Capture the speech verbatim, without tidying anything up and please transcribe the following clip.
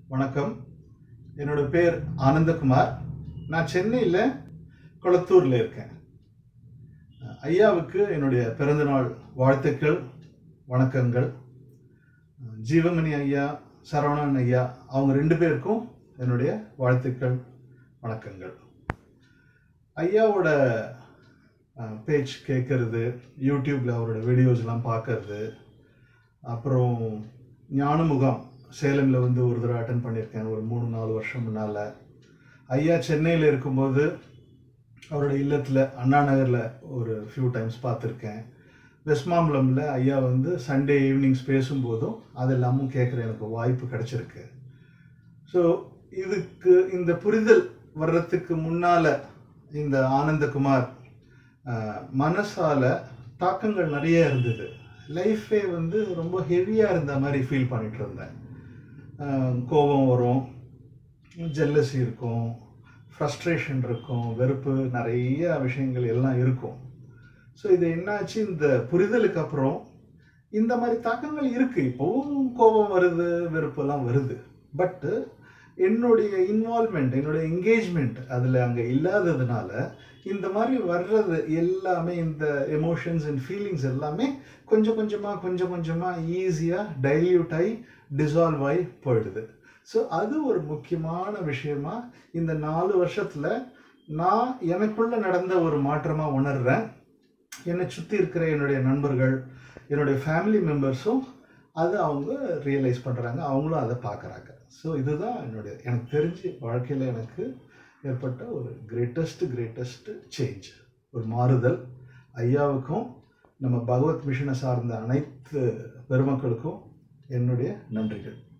வணக்கம். என்னோட பேர் ஆனந்தகுமார். நான் சென்னையில் கொளத்தூரில் இருக்கேன். ஐயாவுக்கு என்னுடைய பிறந்தநாள் வாழ்த்துக்கள், வணக்கங்கள். ஜீவமணி ஐயா, சரவணன் ஐயா, அவங்க ரெண்டு பேருக்கும் என்னுடைய வாழ்த்துக்கள், வணக்கங்கள். ஐயாவோட பேஜ் கேட்கறது, யூடியூப்பில் அவரோட வீடியோஸ்லாம் பார்க்கறது, அப்புறம் ஞானமுகாம் சேலமில் வந்து ஒரு தடவை அட்டன் பண்ணியிருக்கேன் ஒரு மூணு நாலு வருஷம் முன்னால். ஐயா சென்னையில் இருக்கும்போது அவரோட இல்லத்தில் அண்ணா நகரில் ஒரு ஃபியூ டைம்ஸ் பார்த்துருக்கேன். வெஸ்ட் மாம்பலமில் ஐயா வந்து சண்டே ஈவினிங்ஸ் பேசும்போதும் அதெல்லாமும் கேட்குற எனக்கு வாய்ப்பு கிடச்சிருக்கு. ஸோ இதுக்கு இந்த புரிதல் வர்றதுக்கு முன்னால் இந்த ஆனந்தகுமார் மனசால் தாக்கங்கள் நிறைய இருந்தது. லைஃபே வந்து ரொம்ப ஹெவியாக இருந்த மாதிரி ஃபீல் பண்ணிகிட்டு இருந்தேன். கோபம் வரும், ஜெல்லசி இருக்கும், ஃப்ரஸ்ட்ரேஷன் இருக்கும், வெறுப்பு, நிறைய விஷயங்கள் எல்லாம் இருக்கும். ஸோ இது என்னாச்சு, இந்த புரிதலுக்கு அப்புறம் இந்த மாதிரி தாக்கங்கள் இருக்குது. இப்போவும் கோபம் வருது, வெறுப்பெல்லாம் வருது. பட்டு என்னுடைய இன்வால்மெண்ட், என்னுடைய என்கேஜ்மெண்ட் அதில் அங்கே இல்லாததுனால இந்த மாதிரி வர்றது எல்லாமே, இந்த எமோஷன்ஸ் அண்ட் ஃபீலிங்ஸ் எல்லாமே கொஞ்சம் கொஞ்சமாக கொஞ்சம் கொஞ்சமாக ஈஸியாக டைல்யூட் ஆகி டிசால்வ் ஆகி போயிடுது. ஸோ அது ஒரு முக்கியமான விஷயமா இந்த நாலு வருஷத்தில் நான் எனக்குள்ளே நடந்த ஒரு மாற்றமாக உணர்கிறேன். என்னை சுற்றி இருக்கிற என்னுடைய நண்பர்கள், என்னுடைய ஃபேமிலி மெம்பர்ஸும் அதை அவங்க ரியலைஸ் பண்ணுறாங்க, அவங்களும் அதை பார்க்குறாங்க. ஸோ இதுதான் என்னுடைய எனக்கு தெரிஞ்சு வாழ்க்கையில் எனக்கு ஏற்பட்ட ஒரு கிரேட்டஸ்ட் கிரேட்டஸ்ட் சேஞ்ச், ஒரு மாறுதல். ஐயாவுக்கும் நம்ம பகவத் மிஷனை சார்ந்த அனைத்து பெருமக்களுக்கும் என்னுடைய நன்றிகள்.